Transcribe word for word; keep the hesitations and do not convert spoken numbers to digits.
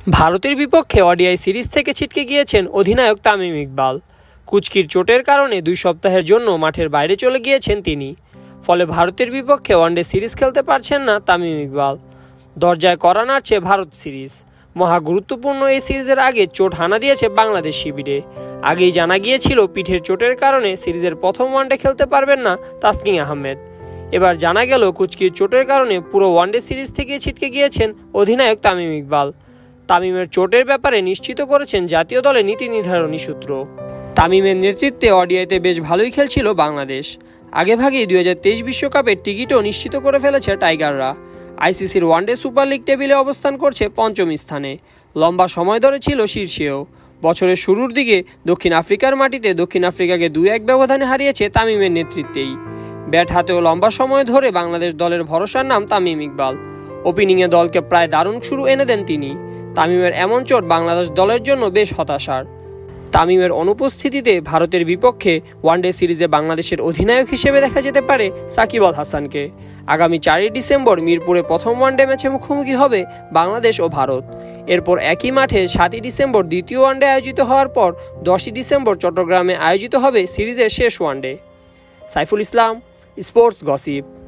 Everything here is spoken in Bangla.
ভারতের বিপক্ষে ওডিআই সিরিজ থেকে ছিটকে গিয়েছেন অধিনায়ক তামিম ইকবাল। কুঁচকির চোটের কারণে দুই সপ্তাহের জন্য মাঠের বাইরে চলে গিয়েছেন তিনি। ফলে ভারতের বিপক্ষে ওয়ানডে সিরিজ খেলতে পারছেন না তামিম ইকবাল। দরজায় কড়া নাড়ছে ভারত সিরিজ। মহা গুরুত্বপূর্ণ এই সিরিজের আগে চোট হানা দিয়েছে বাংলাদেশ শিবিরে। আগেই জানা গিয়েছিল পিঠের চোটের কারণে সিরিজের প্রথম ওয়ানডে খেলতে পারবেন না তাসকিন আহমেদ। এবার জানা গেল কুঁচকির চোটের কারণে পুরো ওয়ানডে সিরিজ থেকে ছিটকে গিয়েছেন অধিনায়ক তামিম ইকবাল। তামিমের চোটের ব্যাপারে নিশ্চিত করেছেন জাতীয় দলের নীতি নির্ধারণী সূত্র। তামিমের নেতৃত্বে ওডিআইতে বেশ ভালোই খেলছিল বাংলাদেশ। আগেভাগেই দুই হাজার তেইশ বিশ্বকাপের টিকিটও নিশ্চিত করে ফেলেছে টাইগাররা। আইসিসির ওয়ানডে সুপার লিগ টেবিলে অবস্থান করছে পঞ্চম স্থানে। লম্বা সময় ধরে ছিল শীর্ষেও। বছরের শুরুর দিকে দক্ষিণ আফ্রিকার মাটিতে দক্ষিণ আফ্রিকাকে দুই এক ব্যবধানে হারিয়েছে তামিমের নেতৃত্বেই। ব্যাট হাতেও লম্বা সময় ধরে বাংলাদেশ দলের ভরসার নাম তামিম ইকবাল। ওপেনিংয়ে দলকে প্রায় দারুণ শুরু এনে দেন তিনি। তামিমের এমন চোট বাংলাদেশ দলের জন্য বেশ হতাশার। তামিমের অনুপস্থিতিতে ভারতের বিপক্ষে ওয়ানডে সিরিজে বাংলাদেশের অধিনায়ক হিসেবে দেখা যেতে পারে সাকিব আল হাসানকে। আগামী চারই ডিসেম্বর মিরপুরে প্রথম ওয়ানডে ম্যাচে মুখোমুখি হবে বাংলাদেশ ও ভারত। এরপর একই মাঠে সাতই ডিসেম্বর দ্বিতীয় ওয়ানডে আয়োজিত হওয়ার পর দশই ডিসেম্বর চট্টগ্রামে আয়োজিত হবে সিরিজের শেষ one day. Saiful Islam, sports gossip.